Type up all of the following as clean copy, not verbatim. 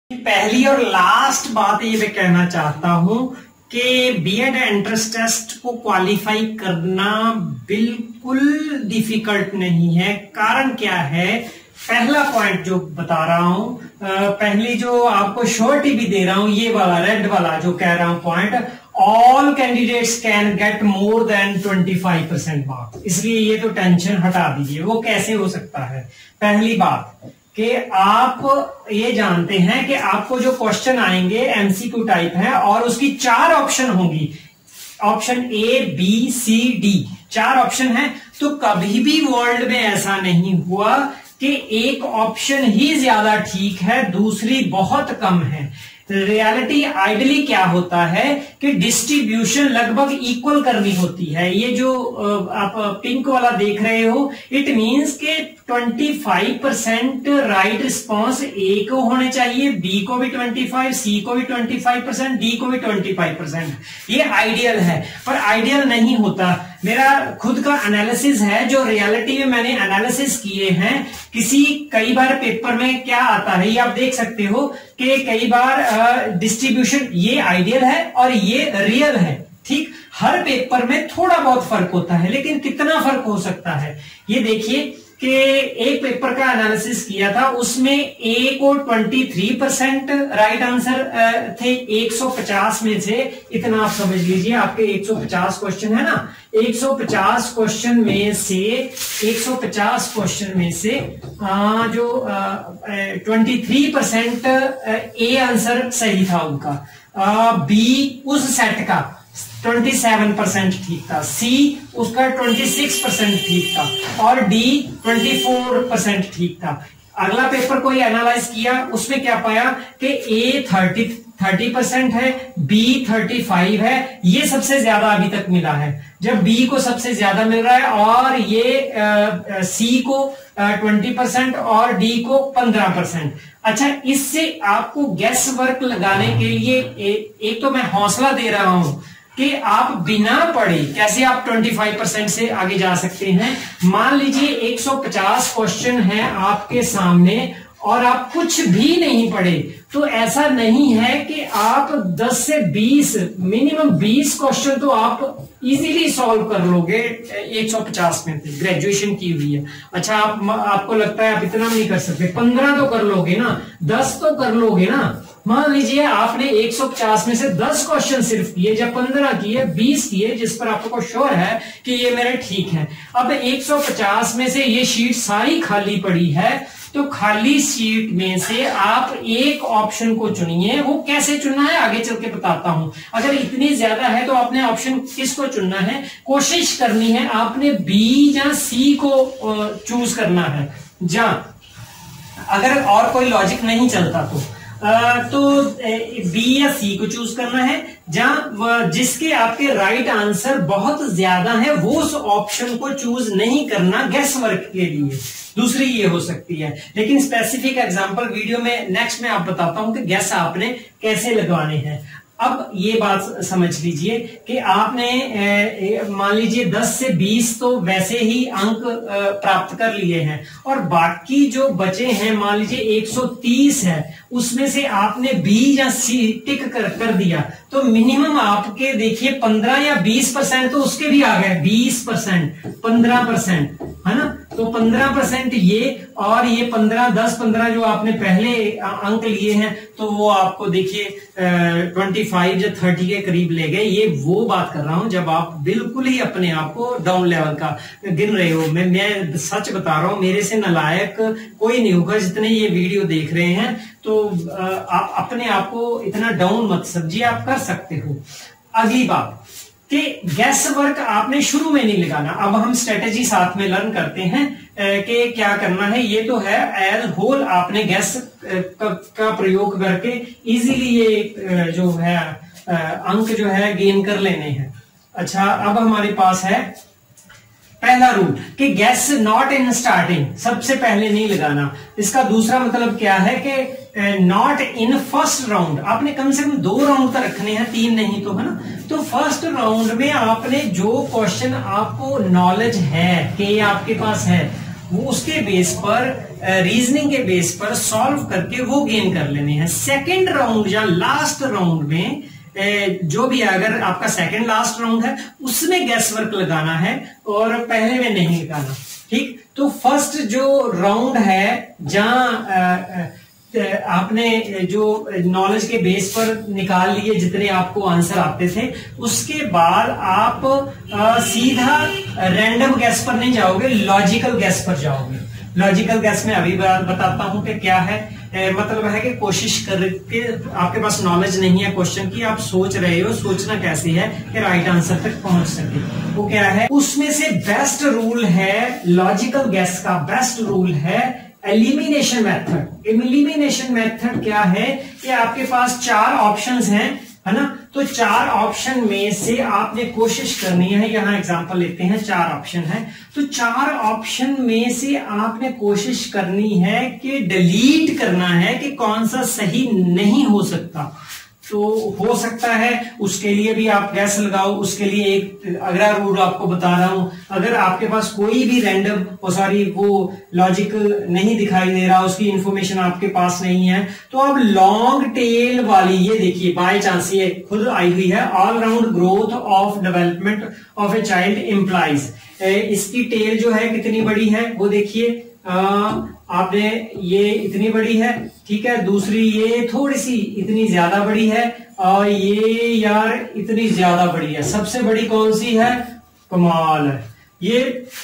पहली और लास्ट बात ये मैं कहना चाहता हूं कि बीएड एंट्रेंस टेस्ट को क्वालिफाई करना बिल्कुल डिफिकल्ट नहीं है। कारण क्या है, पहला पॉइंट जो बता रहा हूं, पहली जो आपको श्योरिटी भी दे रहा हूं, ये वाला रेड वाला जो कह रहा हूं point, all candidates can get more than 25% marks. इसलिए ये तो टेंशन हटा दीजिए। वो कैसे हो सकता है? पहली बात कि आप ये जानते हैं कि आपको जो क्वेश्चन आएंगे एमसीक्यू टाइप है और उसकी 4 ऑप्शन होंगी। Option A, B, C, D, 4 option है। तो कभी भी वर्ल्ड में ऐसा नहीं हुआ कि एक ऑप्शन ही ज्यादा ठीक है, दूसरी बहुत कम है। रियलिटी आइडली क्या होता है कि डिस्ट्रीब्यूशन लगभग इक्वल करनी होती है। ये जो आप पिंक वाला देख रहे हो, इट मींस के 25% राइट रिस्पॉन्स ए को होने चाहिए, बी को भी 25, सी को भी 25%, डी को भी 25%। ये आइडियल है, पर आइडियल नहीं होता। मेरा खुद का एनालिसिस है, जो रियलिटी में मैंने एनालिसिस किए हैं। कई बार पेपर में क्या आता है, ये आप देख सकते हो कि कई बार डिस्ट्रीब्यूशन ये आइडियल है और ये रियल है। ठीक, हर पेपर में थोड़ा बहुत फर्क होता है, लेकिन कितना फर्क हो सकता है ये देखिए कि एक पेपर का एनालिसिस किया था, उसमें ए को 23% राइट आंसर थे 150 में से। इतना आप समझ लीजिए, आपके 150 क्वेश्चन है ना, 150 क्वेश्चन में से 150 क्वेश्चन में से जो 23% ए आंसर सही था उनका, बी उस सेट का 27% ठीक था, सी उसका 26% ठीक था और डी 24% ठीक था। अगला पेपर कोई एनालाइज किया, उसमें क्या पाया कि ए 30% है, बी 35 है। ये सबसे ज्यादा अभी तक मिला है, जब बी को सबसे ज्यादा मिल रहा है और ये सी को 20% और डी को 15%। अच्छा, इससे आपको गैस वर्क लगाने के लिए एक तो मैं हौसला दे रहा हूं कि आप बिना पढ़े कैसे आप 25% से आगे जा सकते हैं। मान लीजिए 150 क्वेश्चन है आपके सामने और आप कुछ भी नहीं पढ़े, तो ऐसा नहीं है कि आप 10 से 20, मिनिमम 20 क्वेश्चन तो आप इजीली सॉल्व कर लोगे 150 में से। ग्रेजुएशन की हुई है। अच्छा, आपको लगता है आप इतना नहीं कर सकते, 15 तो कर लोगे ना, 10 तो कर लोगे ना। मान लीजिए आपने 150 में से 10 क्वेश्चन सिर्फ किए, जब 15 किए, 20 किए, जिस पर आपको श्योर है कि ये मेरे ठीक है। अब 150 में से ये शीट सारी खाली पड़ी है, तो खाली सीट में से आप एक ऑप्शन को चुनिए। वो कैसे चुनना है आगे चल के बताता हूं। अगर इतनी ज्यादा है तो आपने ऑप्शन किसको चुनना है, कोशिश करनी है आपने बी या सी को चूज करना है। अगर और कोई लॉजिक नहीं चलता तो बी या सी को चूज करना है। जहां जिसके आपके राइट आंसर बहुत ज्यादा है, वो उस ऑप्शन को चूज नहीं करना गैस वर्क के लिए। दूसरी ये हो सकती है, लेकिन स्पेसिफिक एग्जांपल वीडियो में नेक्स्ट में आप बताता हूं कि गैस आपने कैसे लगवाने हैं। अब ये बात समझ लीजिए कि आपने मान लीजिए 10 से 20 तो वैसे ही अंक प्राप्त कर लिए हैं और बाकी जो बचे हैं मान लीजिए 130 है, उसमें से आपने बी या सी टिक कर दिया, तो मिनिमम आपके देखिए 15 या 20% तो उसके भी आ गए। 20%, 15% है ना, तो 15% ये और ये 15, 10, 15 जो आपने पहले अंक लिए हैं, तो वो आपको देखिए 25 या 30 के करीब ले गए। ये वो बात कर रहा हूं जब आप बिल्कुल ही अपने आप को डाउन लेवल का गिन रहे हो। मैं सच बता रहा हूं, मेरे से नालायक कोई नहीं होगा जितने ये वीडियो देख रहे हैं। तो आप अपने आप को इतना डाउन मत समझिए, आप कर सकते हो। अगली बात कि गैस वर्क आपने शुरू में नहीं लगाना। अब हम स्ट्रेटेजी साथ में लर्न करते हैं कि क्या करना है। ये तो है एज होल आपने गैस का प्रयोग करके इजीली ये जो है अंक जो है गेन कर लेने हैं। अच्छा, अब हमारे पास है पहला रूल कि गैस नॉट इन स्टार्टिंग, सबसे पहले नहीं लगाना। इसका दूसरा मतलब क्या है कि नॉट इन फर्स्ट राउंड। आपने कम से कम 2 राउंड तक रखने हैं, 3 नहीं तो, है ना। तो फर्स्ट राउंड में आपने जो क्वेश्चन आपको नॉलेज है कि आपके पास है, वो उसके बेस पर रीजनिंग के बेस पर सॉल्व करके वो गेन कर लेने हैं। सेकेंड राउंड या लास्ट राउंड में जो भी अगर आपका सेकंड लास्ट राउंड है उसमें गैस वर्क लगाना है और पहले में नहीं लगाना। ठीक, तो फर्स्ट जो राउंड है जहां आपने जो नॉलेज के बेस पर निकाल लिए जितने आपको आंसर आते थे, उसके बाद आप सीधा रैंडम गैस पर नहीं जाओगे, लॉजिकल गैस पर जाओगे। लॉजिकल गैस में अभी बताता हूं कि क्या है। मतलब है कि कोशिश करके आपके पास नॉलेज नहीं है क्वेश्चन की, आप सोच रहे हो, सोचना कैसे है कि राइट आंसर तक पहुंच सके, वो क्या है। उसमें से बेस्ट रूल है लॉजिकल गैस का, बेस्ट रूल है एलिमिनेशन मेथड। एलिमिनेशन मेथड क्या है कि आपके पास 4 ऑप्शंस हैं, है ना, तो 4 ऑप्शन में से आपने कोशिश करनी है, यहां एग्जांपल लेते हैं 4 ऑप्शन है, तो 4 ऑप्शन में से आपने कोशिश करनी है कि डिलीट करना है कि कौन सा सही नहीं हो सकता। तो हो सकता है उसके लिए भी आप गैस लगाओ। उसके लिए एक अगला रूल आपको बता रहा हूं, अगर आपके पास कोई भी रैंडम वो लॉजिक नहीं दिखाई दे रहा, उसकी इंफॉर्मेशन आपके पास नहीं है, तो अब लॉन्ग टेल वाली, ये देखिए बाय चांस ये खुद आई हुई है, all round growth of development of a child implies, इसकी टेल जो है कितनी बड़ी है वो देखिए, आपने ये इतनी बड़ी है, ठीक है, दूसरी ये थोड़ी सी इतनी ज्यादा बड़ी है, और ये यार इतनी ज्यादा बड़ी है। सबसे बड़ी कौन सी है? कमाल है। ये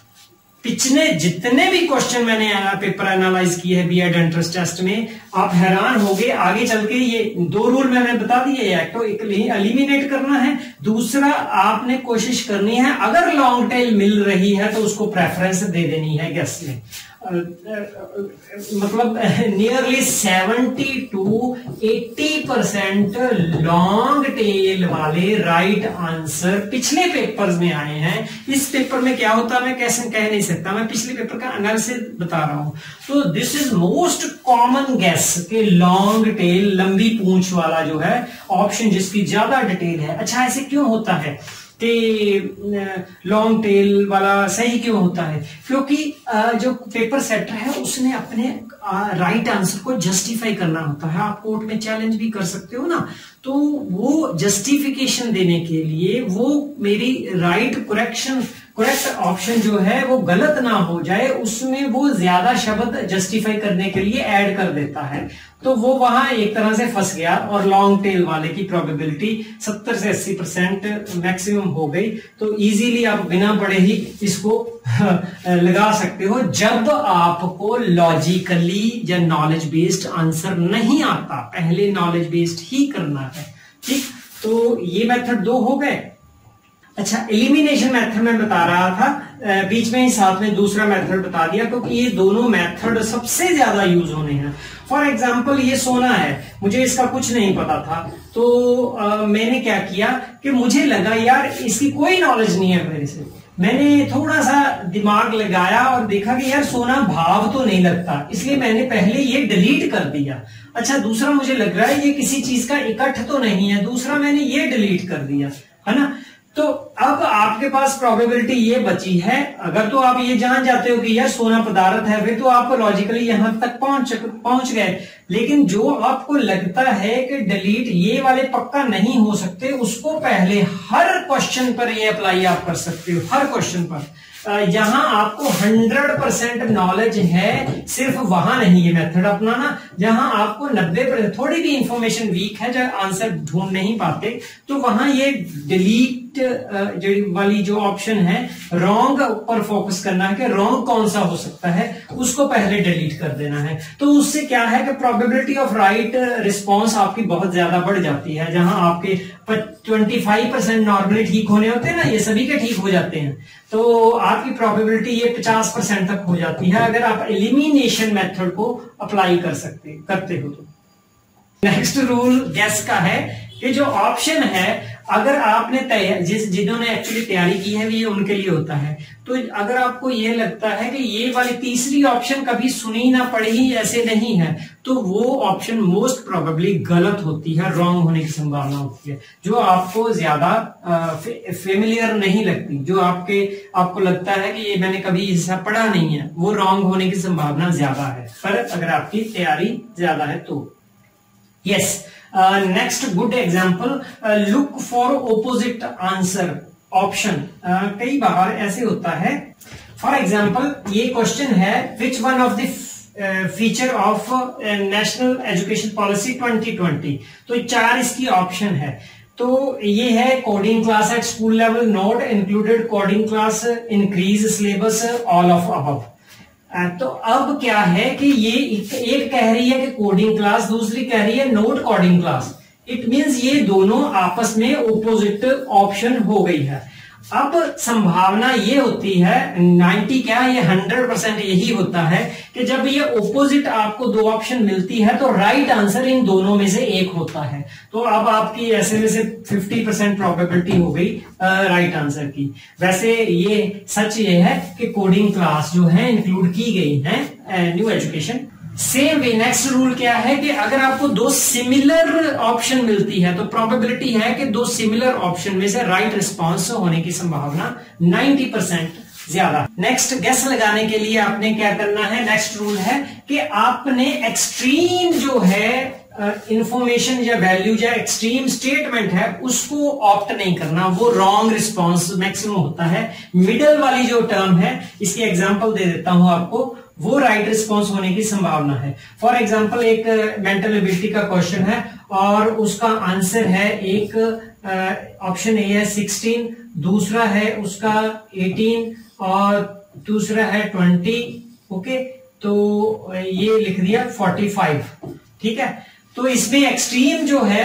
पिछले जितने भी क्वेश्चन मैंने पेपर एनालाइज किए हैं बीएड एंट्रेंस टेस्ट में, आप हैरान होंगे। आगे चल के ये 2 रूल मैंने बता दिए, एक तो एलिमिनेट करना है, दूसरा आपने कोशिश करनी है अगर लॉन्ग टेल मिल रही है तो उसको प्रेफरेंस दे देनी है गैस में। मतलब नियरली 70 to 80% लॉन्ग टेल वाले राइट आंसर पिछले पेपर्स में आए हैं। इस पेपर में क्या होता है मैं कैसे कह नहीं सकता, मैं पिछले पेपर का एनालिसिस बता रहा हूं। तो this is most common guess के लॉन्ग टेल, लंबी पूंछ वाला जो है ऑप्शन जिसकी ज्यादा डिटेल है। अच्छा, ऐसे क्यों होता है कि लॉन्ग टेल वाला सही क्यों होता है? क्योंकि जो पेपर सेटर है उसने अपने राइट आंसर को जस्टिफाई करना होता है। आप कोर्ट में चैलेंज भी कर सकते हो ना, तो वो जस्टिफिकेशन देने के लिए वो मेरी करेक्ट ऑप्शन जो है वो गलत ना हो जाए, उसमें वो ज्यादा शब्द जस्टिफाई करने के लिए ऐड कर देता है, तो वो वहां एक तरह से फंस गया। और लॉन्ग टेल वाले की प्रोबेबिलिटी 70 से 80% मैक्सिमम हो गई। तो इजीली आप बिना पढ़े ही इसको लगा सकते हो जब आपको लॉजिकली या नॉलेज बेस्ड आंसर नहीं आता। पहले नॉलेज बेस्ड ही करना है, ठीक। तो ये मेथड 2 हो गए। अच्छा, एलिमिनेशन मेथड में बता रहा था, बीच में ही साथ में दूसरा मेथड बता दिया, क्योंकि ये दोनों मेथड सबसे ज्यादा यूज होने हैं। फॉर एग्जाम्पल ये सोना है, मुझे इसका कुछ नहीं पता था, तो मैंने क्या किया कि मुझे लगा यार इसकी कोई नॉलेज नहीं है मेरे से। मैंने थोड़ा सा दिमाग लगाया और देखा कि यार सोना भाव तो नहीं लगता, इसलिए मैंने पहले ये डिलीट कर दिया। अच्छा, दूसरा मुझे लग रहा है ये किसी चीज का इकट्ठ तो नहीं है, दूसरा मैंने ये डिलीट कर दिया, है ना। तो अब आपके पास प्रोबेबिलिटी ये बची है, अगर तो आप ये जान जाते हो कि यह सोना पदार्थ है, फिर तो आप लॉजिकली यहां तक पहुंच गए। लेकिन जो आपको लगता है कि डिलीट ये वाले पक्का नहीं हो सकते, उसको पहले हर क्वेश्चन पर ये अप्लाई आप कर सकते हो। हर क्वेश्चन पर जहां आपको 100% नॉलेज है, सिर्फ वहां नहीं ये मेथड अपनाना। जहां आपको 90% थोड़ी भी इंफॉर्मेशन वीक है, जब आंसर ढूंढ नहीं पाते, तो वहां ये डिलीट वाली जो ऑप्शन है रॉन्ग पर फोकस करना है कि रॉन्ग कौन सा हो सकता है, उसको पहले डिलीट कर देना है। तो उससे क्या है कि प्रोबेबिलिटी ऑफ राइट रिस्पॉन्स आपकी बहुत ज्यादा बढ़ जाती है। जहां आपके 25% नॉर्मली ठीक होने होते हैं ना, ये सभी के ठीक हो जाते हैं, तो आपकी प्रोबेबिलिटी ये 50% तक हो जाती है अगर आप एलिमिनेशन मेथड को अप्लाई करते हो तो। नेक्स्ट रूल गैस का है कि जो ऑप्शन है अगर आपने जिन्होंने एक्चुअली तैयारी की है ये उनके लिए होता है। तो अगर आपको ये लगता है कि ये वाली तीसरी ऑप्शन कभी सुनी ना पड़ी, ऐसे नहीं है, तो वो ऑप्शन मोस्ट प्रोबेबली गलत होती है, रॉन्ग होने की संभावना होती है। जो आपको ज्यादा फेमिलियर नहीं लगती, जो आपको लगता है कि ये मैंने कभी हिस्सा पढ़ा नहीं है, वो रॉन्ग होने की संभावना ज्यादा है, पर अगर आपकी तैयारी ज्यादा है तो। Yes, next good example, look for opposite answer option. कई बार ऐसे होता है, फॉर एग्जांपल ये क्वेश्चन है, which one of the feature of national education policy 2020। तो 4 इसकी ऑप्शन है। तो ये है coding class at school level not included, coding class increase syllabus, all of above. तो अब क्या है कि ये एक कह रही है कि कोडिंग क्लास, दूसरी कह रही है note coding class. It means ये दोनों आपस में ओपोजिट ऑप्शन हो गई है। अब संभावना ये होती है 90 क्या, ये 100% यही होता है कि जब ये ओपोजिट आपको 2 ऑप्शन मिलती है तो राइट आंसर इन दोनों में से एक होता है। तो अब आपकी ऐसे में से 50% प्रोबेबिलिटी हो गई राइट आंसर की। वैसे ये सच ये है कि कोडिंग क्लास जो है इंक्लूड की गई है new education. Same way next rule क्या है कि अगर आपको 2 सिमिलर ऑप्शन मिलती है तो प्रोबेबिलिटी है कि 2 सिमिलर ऑप्शन में से राइट रिस्पांस होने की संभावना 90% ज्यादा। नेक्स्ट गेस लगाने के लिए आपने क्या करना है, नेक्स्ट रूल है कि आपने एक्सट्रीम जो है इंफॉर्मेशन या वैल्यू या एक्सट्रीम स्टेटमेंट है उसको ऑप्ट नहीं करना, वो रॉन्ग रिस्पांस मैक्सिमम होता है। मिडल वाली जो टर्म है, इसकी एग्जांपल दे देता हूं आपको, वो राइट रिस्पांस होने की संभावना है। फॉर एग्जांपल एक मेंटल एबिलिटी का क्वेश्चन है और उसका आंसर है, एक ऑप्शन ए है 16, दूसरा है उसका 18 और दूसरा है 20। ओके, तो ये लिख दिया 45। ठीक है, तो इसमें एक्सट्रीम जो है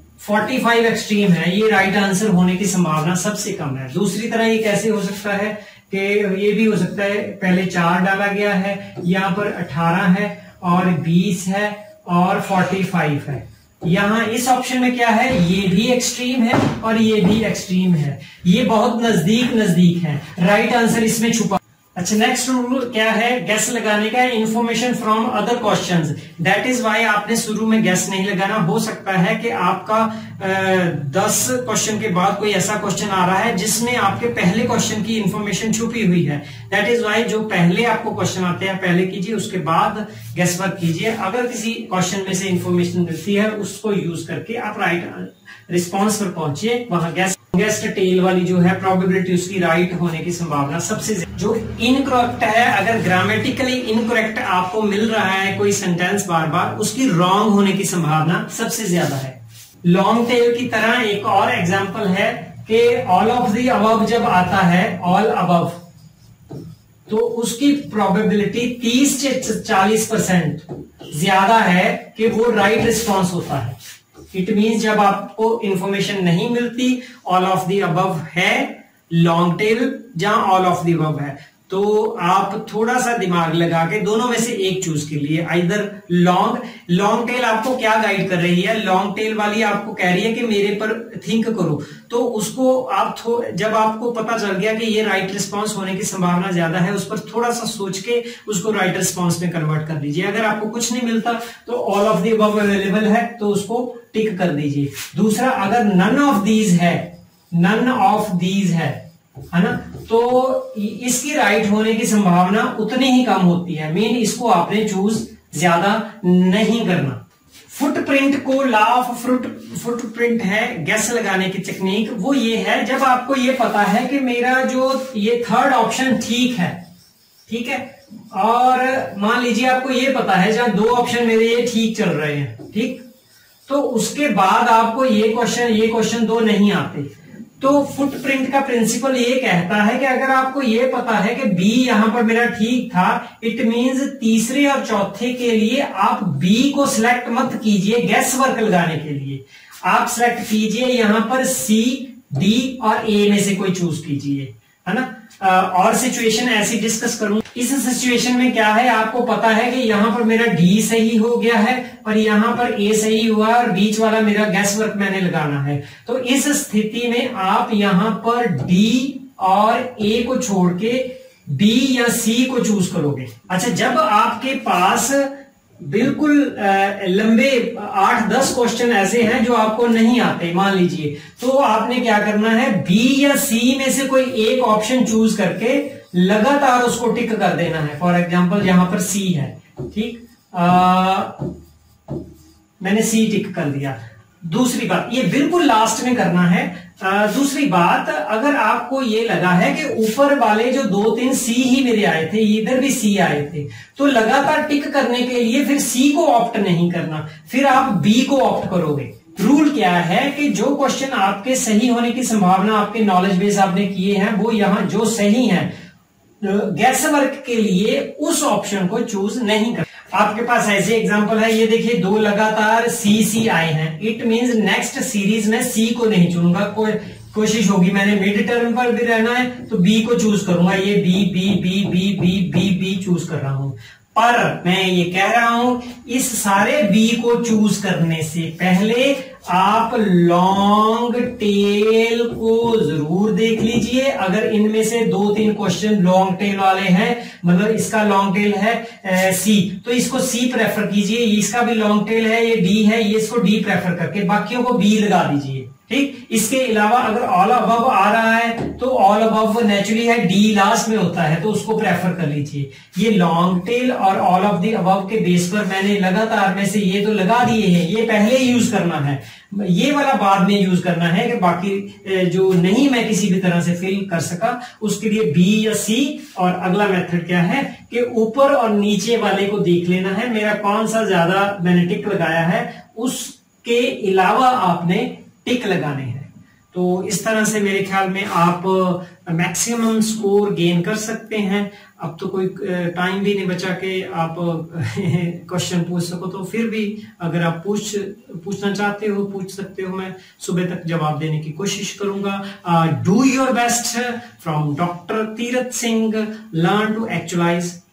45 एक्सट्रीम है, ये राइट आंसर होने की संभावना सबसे कम है। दूसरी तरह ये कैसे हो सकता है कि ये भी हो सकता है, पहले 4 डाला गया है, यहां पर 18 है और 20 है और 45 है। यहां इस ऑप्शन में क्या है, ये भी एक्सट्रीम है और ये भी एक्सट्रीम है, ये बहुत नजदीक है, राइट आंसर इसमें छुपा। अच्छा, नेक्स्ट रूल क्या है, गैस लगाने का, information from other questions. That is why आपने शुरू में गैस नहीं लगाना। हो सकता है कि आपका 10 क्वेश्चन के बाद कोई ऐसा क्वेश्चन आ रहा है जिसमें आपके पहले क्वेश्चन की इंफॉर्मेशन छुपी हुई है। दैट इज वाई जो पहले आपको क्वेश्चन आते हैं पहले कीजिए, उसके बाद गैस वर्क कीजिए। अगर किसी क्वेश्चन में से इंफॉर्मेशन मिलती है उसको यूज करके आप राइट रिस्पॉन्स पर पहुंचिए। वहां गेस्ट टेल वाली जो है प्रोबेबिलिटी उसकी राइट होने की संभावना सबसे जो इनकरेक्ट है, अगर ग्रामेटिकली इनकरेक्ट आपको मिल रहा है कोई सेंटेंस बार बार, उसकी रॉन्ग होने की संभावना सबसे ज्यादा है। लॉन्ग टेल की तरह एक और एग्जांपल है कि ऑल ऑफ द अबव जब आता है, ऑल अबव, तो उसकी प्रोबेबिलिटी 30 से 40% ज्यादा है कि वो राइट रिस्पॉन्स होता है। इट मीन्स जब आपको इंफॉर्मेशन नहीं मिलती, ऑल ऑफ द अबव है, लॉन्ग टेल जहां ऑल ऑफ द अबव है, तो आप थोड़ा सा दिमाग लगा के दोनों में से एक चूज के लिए, आइदर लॉन्ग टेल आपको क्या गाइड कर रही है, लॉन्ग टेल वाली आपको कह रही है कि मेरे पर थिंक करो, तो उसको आप जब आपको पता चल गया कि ये राइट रिस्पांस होने की संभावना ज्यादा है, उस पर थोड़ा सा सोच के उसको राइट रिस्पांस में कन्वर्ट कर दीजिए। अगर आपको कुछ नहीं मिलता तो all of the above available है तो उसको टिक कर दीजिए। दूसरा, अगर नन ऑफ दीज है ना, तो इसकी राइट होने की संभावना उतनी ही कम होती है। मीन इसको आपने चूज ज्यादा नहीं करना। फुटप्रिंट को, लॉ ऑफ फुटप्रिंट है गैस लगाने की टेक्निक, वो ये है जब आपको ये पता है कि मेरा जो ये थर्ड ऑप्शन ठीक है, और मान लीजिए आपको ये पता है जहां 2 ऑप्शन मेरे ये ठीक चल रहे हैं, ठीक, तो उसके बाद आपको ये क्वेश्चन 2 नहीं आते, तो फुटप्रिंट का प्रिंसिपल ये कहता है कि अगर आपको ये पता है कि बी यहां पर मेरा ठीक था, इट मींस तीसरे और चौथे के लिए आप बी को सिलेक्ट मत कीजिए गैस वर्क लगाने के लिए, आप सिलेक्ट कीजिए यहां पर सी, डी और ए में से कोई चूज कीजिए। है ना। और सिचुएशन ऐसी डिस्कस करूं। इस सिचुएशन में क्या है, आपको पता है कि यहां पर मेरा डी सही हो गया है और यहां पर ए सही हुआ और बीच वाला मेरा गैस वर्क मैंने लगाना है। तो इस स्थिति में आप यहां पर डी और ए को छोड़ के बी या सी को चूज करोगे। अच्छा, जब आपके पास बिल्कुल लंबे 8-10 क्वेश्चन ऐसे हैं जो आपको नहीं आते मान लीजिए, तो आपने क्या करना है, बी या सी में से कोई एक ऑप्शन चूज करके लगातार उसको टिक कर देना है। फॉर एग्जांपल यहां पर सी है, ठीक, मैंने सी टिक कर दिया। दूसरी बात, ये बिल्कुल लास्ट में करना है। दूसरी बात, अगर आपको ये लगा है कि ऊपर वाले जो 2-3 सी ही मेरे आए थे, इधर भी सी आए थे, तो लगातार टिक करने के लिए फिर सी को ऑप्ट नहीं करना, फिर आप बी को ऑप्ट करोगे। रूल क्या है कि जो क्वेश्चन आपके सही होने की संभावना आपके नॉलेज बेस आपने किए हैं वो यहां जो सही है, गैस वर्क के लिए उस ऑप्शन को चूज नहीं कर। आपके पास ऐसे एग्जांपल है, ये देखिए 2 लगातार सी आए हैं, इट मींस नेक्स्ट सीरीज में सी को नहीं चुनूंगा। कोशिश होगी मैंने मिड टर्म पर भी रहना है तो बी को चूज करूंगा। ये B B B B B B B choose कर रहा हूं, पर मैं ये कह रहा हूं इस सारे बी को चूज करने से पहले आप लॉन्ग टेल को जरूर देख लीजिए। अगर इनमें से 2-3 क्वेश्चन लॉन्ग टेल वाले हैं, मतलब इसका लॉन्ग टेल है सी, तो इसको सी प्रेफर कीजिए। इसका भी लॉन्ग टेल है, ये डी है, ये इसको डी प्रेफर करके बाकियों को बी लगा दीजिए, ठीक। इसके अलावा अगर ऑल अबव आ रहा है तो ऑल अबव नेचुरली है, डी लास्ट में होता है तो उसको प्रेफर कर लीजिए। ये लॉन्ग टेल और ऑल ऑफ द अबव के बेस पर मैंने लगातार में से ये तो लगा दिए हैं, ये पहले यूज करना है, ये वाला बाद में यूज करना है कि बाकी जो नहीं मैं किसी भी तरह से फिल कर सका उसके लिए बी या सी। और अगला मेथड क्या है कि ऊपर और नीचे वाले को देख लेना है, मेरा कौन सा ज्यादा मैंने टिक लगाया है, उसके अलावा आपने टिक लगाने हैं। तो इस तरह से मेरे ख्याल में आप मैक्सिमम स्कोर गेन कर सकते हैं। अब तो कोई टाइम भी नहीं बचा के आप क्वेश्चन पूछ सको, तो फिर भी अगर आप पूछना चाहते हो पूछ सकते हो, मैं सुबह तक जवाब देने की कोशिश करूंगा। Do your best from doctor Tirath Singh, learn to actualise